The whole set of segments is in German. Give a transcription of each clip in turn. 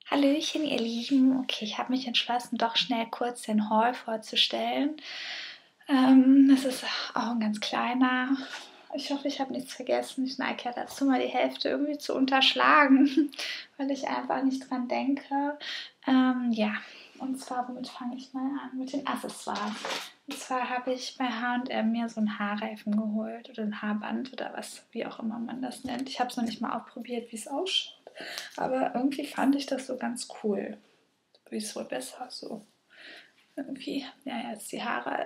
Hallöchen, ihr Lieben. Okay, ich habe mich entschlossen, doch schnell kurz den Haul vorzustellen. Das ist auch ein ganz kleiner. Ich hoffe, ich habe nichts vergessen. Ich neige ja dazu, mal die Hälfte irgendwie zu unterschlagen, weil ich einfach nicht dran denke. Ja, und zwar, womit fange ich mal an? Mit den Accessoires. Und zwar habe ich bei H&M mir so einen Haarreifen geholt oder ein Haarband oder was, wie auch immer man das nennt. Ich habe es noch nicht mal ausprobiert, wie es ausschaut. Aber irgendwie fand ich das so ganz cool. Wie es wohl besser so. Irgendwie, ja, jetzt die Haare.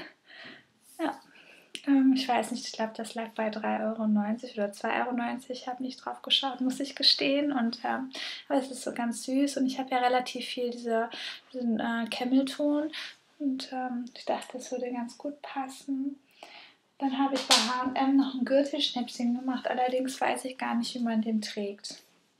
Ja, ich weiß nicht, ich glaube, das lag bei 3,90 € oder 2,90 €. Ich habe nicht drauf geschaut, muss ich gestehen. Aber es ist so ganz süß und ich habe ja relativ viel diesen Camelton und ich dachte, das würde ganz gut passen. Dann habe ich bei H&M noch ein Gürtelschnäpschen gemacht, allerdings weiß ich gar nicht, wie man den trägt.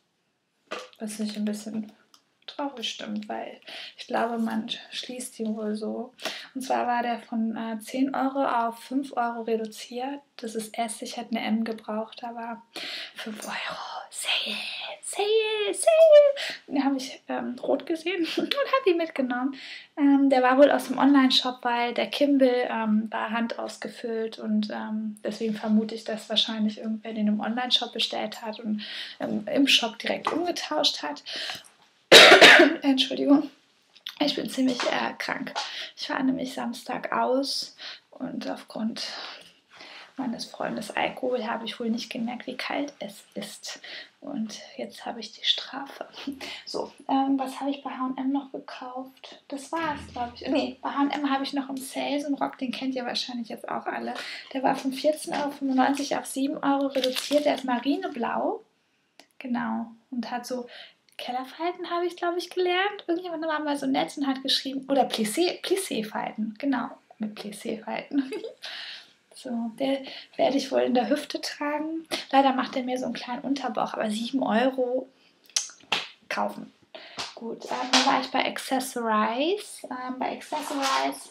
Was mich ein bisschen traurig stimmt, weil ich glaube, man schließt die wohl so. Und zwar war der von 10 € auf 5 € reduziert. Das ist S, ich hätte eine M gebraucht, aber 5 €. Sale, Sale, Sale. Den habe ich rot gesehen und habe ihn mitgenommen. Der war wohl aus dem Online-Shop, weil der Kimball war handausgefüllt und deswegen vermute ich, dass wahrscheinlich irgendwer den im Online-Shop bestellt hat und im Shop direkt umgetauscht hat. Entschuldigung, ich bin ziemlich krank. Ich war nämlich Samstag aus und aufgrund meines Freundes Alkohol habe ich wohl nicht gemerkt, wie kalt es ist. Und jetzt habe ich die Strafe. So, was habe ich bei H&M noch gekauft? Das war es, glaube ich. Nee, bei H&M habe ich noch im Sale so einen Rock, den kennt ihr wahrscheinlich jetzt auch alle. Der war von 14,95 € auf 7 € reduziert. Der ist marineblau. Genau. Und hat so Kellerfalten, habe ich, glaube ich, gelernt. Irgendjemand war mal so nett und hat geschrieben, oder Plissé-Falten, genau, mit Plissé-Falten. So, der werde ich wohl in der Hüfte tragen. Leider macht er mir so einen kleinen Unterbauch, aber 7 € kaufen. Gut, dann war ich bei Accessorize. Bei Accessorize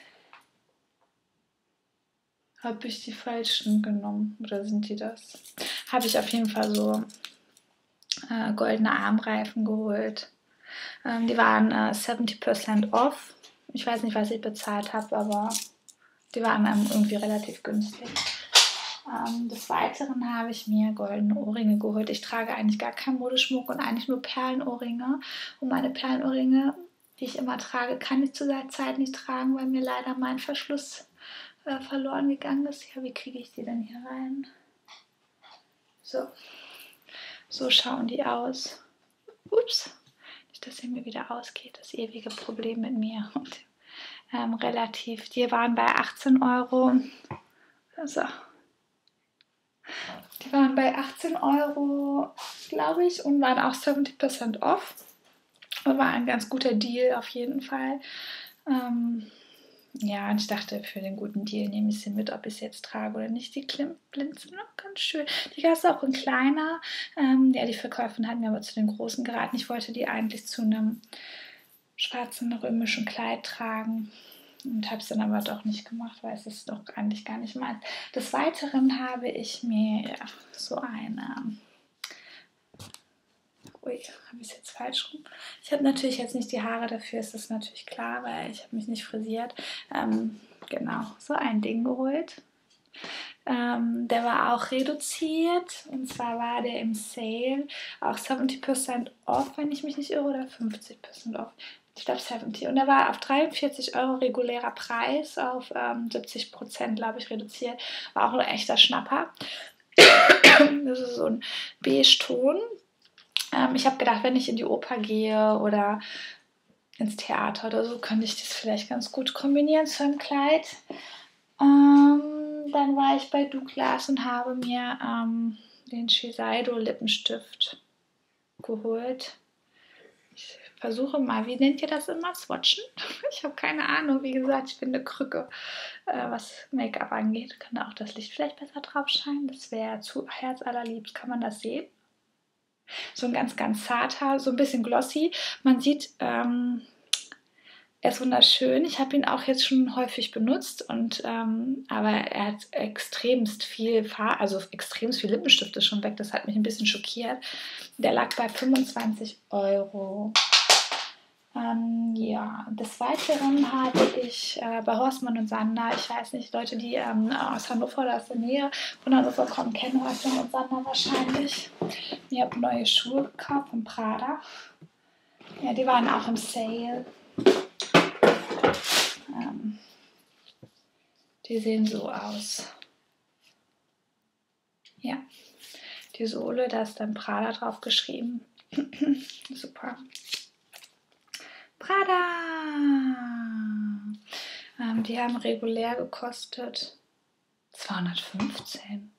habe ich die falschen genommen, oder sind die das? Habe ich auf jeden Fall so goldene Armreifen geholt. Die waren 70% off. Ich weiß nicht, was ich bezahlt habe, aber die waren irgendwie relativ günstig. Des Weiteren habe ich mir goldene Ohrringe geholt. Ich trage eigentlich gar keinen Modeschmuck und eigentlich nur Perlenohrringe. Und meine Perlenohrringe, die ich immer trage, kann ich zu der Zeit nicht tragen, weil mir leider mein Verschluss verloren gegangen ist. Ja, wie kriege ich die denn hier rein? So schauen die aus. Ups. Nicht, dass er mir wieder ausgeht, das ewige Problem mit mir. Und, die waren bei 18 €. Also, die waren bei 18 €, glaube ich, und waren auch 70% off. War ein ganz guter Deal auf jeden Fall. Ja, und ich dachte, für den guten Deal nehme ich sie mit, ob ich es jetzt trage oder nicht. Die Blinds sind noch ganz schön. Die gab es auch in kleiner. Ja, die Verkäuferin hat mir aber zu den großen geraten. Ich wollte die eigentlich zu einem schwarzen römischen Kleid tragen und habe es dann aber doch nicht gemacht, weil es ist doch eigentlich gar nicht meins. Des Weiteren habe ich mir so eine... Ui, habe ich es jetzt falsch rum? Ich habe natürlich jetzt nicht die Haare dafür, ist das natürlich klar, weil ich habe mich nicht frisiert. Genau, so ein Ding geholt. Der war auch reduziert und zwar war der im Sale auch 70% off, wenn ich mich nicht irre, oder 50% off. Ich glaube 70. Und der war auf 43 € regulärer Preis, auf 70%, glaube ich, reduziert. War auch ein echter Schnapper. Das ist so ein Beige-Ton. Ich habe gedacht, wenn ich in die Oper gehe oder ins Theater oder so, könnte ich das vielleicht ganz gut kombinieren zu einem Kleid. Dann war ich bei Douglas und habe mir den Shiseido Lippenstift geholt. Ich versuche mal, wie nennt ihr das immer? Swatchen? Ich habe keine Ahnung. Wie gesagt, ich bin eine Krücke, was Make-up angeht. Kann da auch das Licht vielleicht besser drauf scheinen? Das wäre zu herzallerliebst. Kann man das sehen? So ein ganz, ganz zarter, so ein bisschen glossy. Man sieht Er ist wunderschön. Ich habe ihn auch jetzt schon häufig benutzt, aber er hat extremst viel also extremst viel Lippenstift ist schon weg. Das hat mich ein bisschen schockiert. Der lag bei 25 Euro. Ja, des Weiteren habe ich bei Horstmann und Sander, ich weiß nicht, Leute, die aus Hannover oder aus der Nähe von Hannover kommen, kennen Horstmann und Sander wahrscheinlich. Ich habe neue Schuhe gekauft von Prada. Ja, die waren auch im Sale. Die sehen so aus. Ja, die Sohle, da ist dann Prada drauf geschrieben. Super. Prada! Die haben regulär gekostet 215.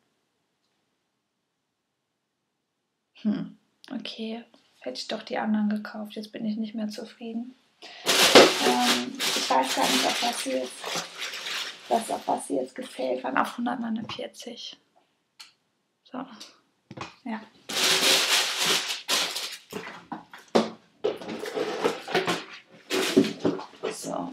Okay, hätte ich doch die anderen gekauft. Jetzt bin ich nicht mehr zufrieden. Ich weiß gar nicht, auf was sie jetzt gefällt waren. Auf 149. So, ja. So.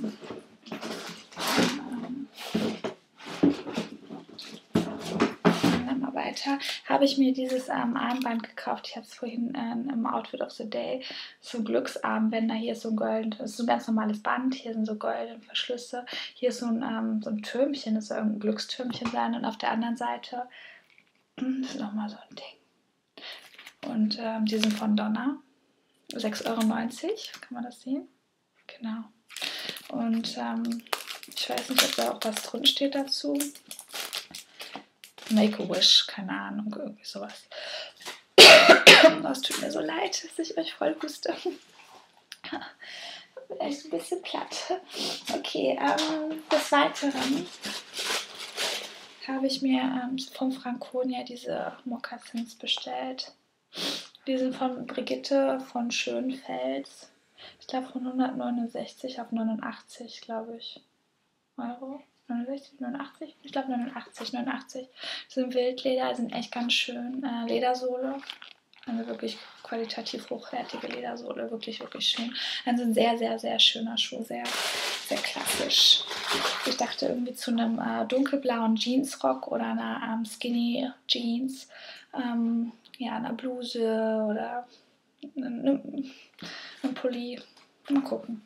Dann mal weiter. Habe ich mir dieses Armband gekauft. Ich habe es vorhin im Outfit of the Day. So Glücksarmbänder. Hier ist so ein golden, das ist so ein ganz normales Band. Hier sind so goldene Verschlüsse. Hier ist so ein Türmchen, das soll ein Glückstürmchen sein. Und auf der anderen Seite ist nochmal so ein Ding. Und die sind von Donna. 6,90 Euro. Kann man das sehen? Genau. Und ich weiß nicht, ob da auch was drin steht dazu. Make-A-Wish, keine Ahnung, irgendwie sowas. Es tut mir so leid, dass ich euch voll huste. Ich bin echt ein bisschen platt. Okay, des Weiteren habe ich mir vom Franconia diese Mokassins bestellt. Die sind von Brigitte von Schönfels. Ich glaube von 169 auf 89, glaube ich, Euro. 69, 89? Ich glaube 89. Das sind Wildleder, sind echt ganz schön. Ledersohle. Eine wirklich qualitativ hochwertige Ledersohle. Wirklich, wirklich schön. Also ein sehr, sehr, sehr schöner Schuh. Sehr, sehr klassisch. Ich dachte irgendwie zu einem dunkelblauen Jeansrock oder einer Skinny Jeans. Ja, einer Bluse oder einem Pulli. Mal gucken.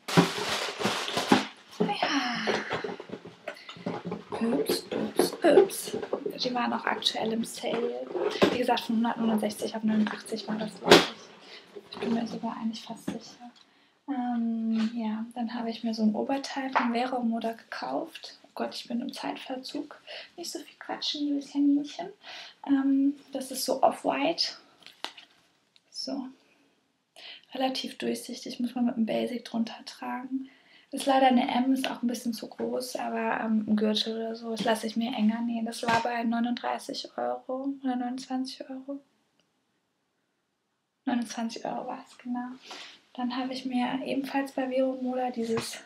Ja. Ups. Die waren auch aktuell im Sale. Wie gesagt, von 169 auf 89 war das, glaube ich. Ich bin mir sogar eigentlich fast sicher. Ja, dann habe ich mir so ein Oberteil von Vero Moda gekauft. Oh Gott, ich bin im Zeitverzug. Nicht so viel quatschen, liebes Kaninchen. Das ist so off-white. So. Relativ durchsichtig, muss man mit einem Basic drunter tragen. Ist leider eine M, ist auch ein bisschen zu groß, aber ein Gürtel oder so, das lasse ich mir enger nähen. Das war bei 39 Euro oder 29 Euro. 29 Euro war es, genau. Dann habe ich mir ebenfalls bei Vero Moda dieses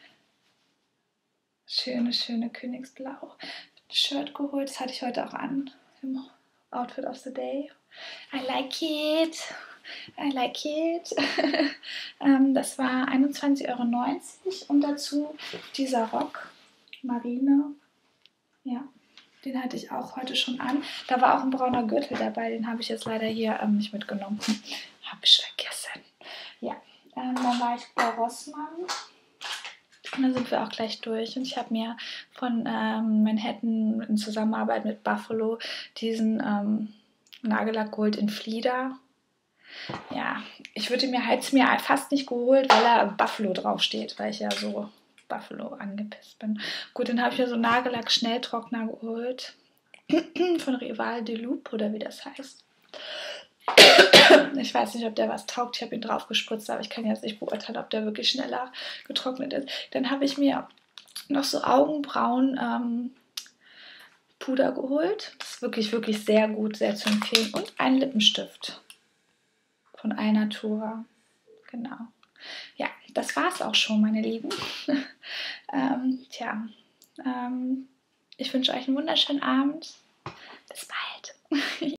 schöne Königsblau Shirt geholt. Das hatte ich heute auch an im Outfit of the Day. I like it. Das war 21,90 Euro und dazu dieser Rock, Marine. Ja, den hatte ich auch heute schon an. Da war auch ein brauner Gürtel dabei, den habe ich jetzt leider hier nicht mitgenommen. Habe ich vergessen. Ja, dann war ich bei Rossmann. Und dann sind wir auch gleich durch. Und ich habe mir von Manhattan in Zusammenarbeit mit Buffalo diesen Nagellack geholt in Flieder. Ja, ich hätte es mir fast nicht geholt, weil da Buffalo draufsteht, weil ich ja so Buffalo angepisst bin. Gut, dann habe ich mir so einen Nagellack-Schnelltrockner geholt. Von Rival de Loup oder wie das heißt. Ich weiß nicht, ob der was taugt. Ich habe ihn drauf gespritzt, aber ich kann jetzt nicht beurteilen, ob der wirklich schneller getrocknet ist. Dann habe ich mir noch so Augenbrauen Puder geholt. Das ist wirklich, wirklich sehr gut, sehr zu empfehlen. Und einen Lippenstift von Alnatura. Genau. Ja, das war's auch schon, meine Lieben. Ich wünsche euch einen wunderschönen Abend. Bis bald.